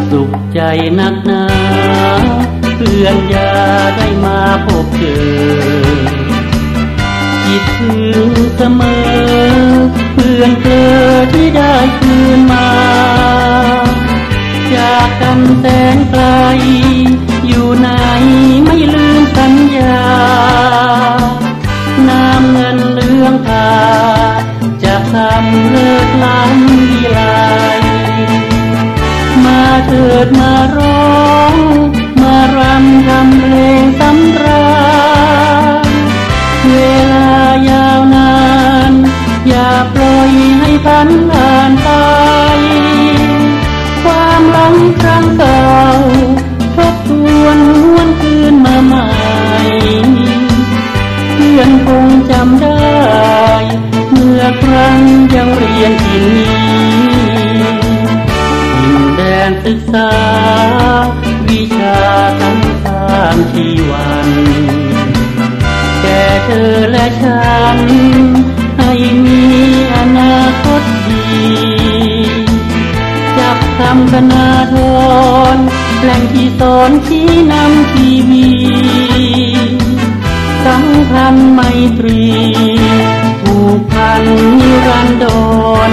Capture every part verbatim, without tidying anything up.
สุขใจนักหนาเพื่อนยาได้มาพบเจอคิดถึงเสมอเพื่อนเธอที่ได้คืนมาจากกันแสนไกลอยู่ไหนไม่ลืมสัญญาน้ำเงินเลื่องทาจะทำเลิกล้ำวิไลมาเถิดมาร้องมารำทำเพลงสำราญเวลายาวนานอย่าปล่อยให้พันผ่านไปความหลังครั้งเก่าทบทวนหวนคืนมาใหม่เพื่อนคงจำได้เมื่อครั้งยังเรียนที่นี่ดินแดนศึกษาวิชาทั้งสามชีวันแก่เธอและฉันให้มีอนาคตดีจับคำคณาธรแหล่งที่สอนชี้นำชีวีสัมพันธ์ไมตรีผูกพันนิรันดร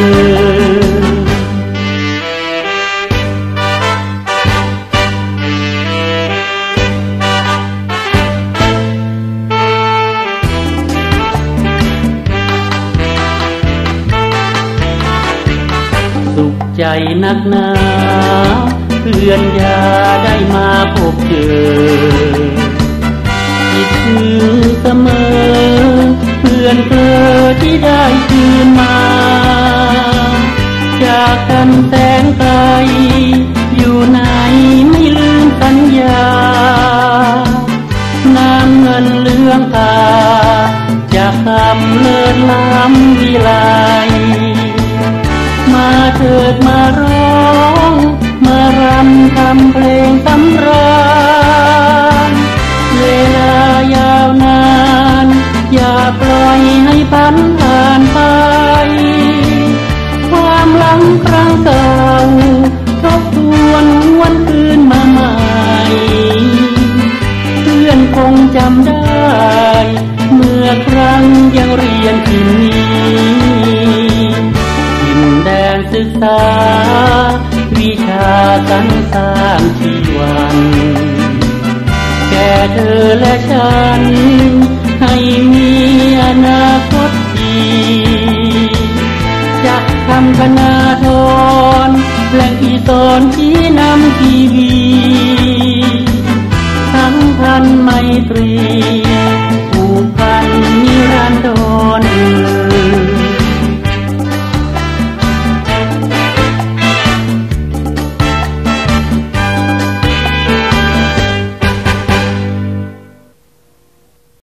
สุขใจนักหนาเพื่อนยาได้มาพบเจอคิดถึงเสมอเพื่อนเธอที่ได้คืนมาจากกันแสนไกลอยู่ไหนไม่ลืมสัญญาน้ำเงินเลื่องตาจะคำเลิศล้ำวิไลมาเถิดมาร้องมารำทำเพลงสำราญเวลายาวนานอย่าปล่อยให้พันผ่านไปความหลังครั้งเก่าทบทวนหวนคืนมาใหม่เพื่อนคงจำได้เมื่อครั้งยังเรียนที่นี่ดินแดนศึกษาวิชาสรรสร้างชีวันแก่เธอและฉันให้มีอนาคตดีจากคำคณาธรแหล่งที่สอนชี้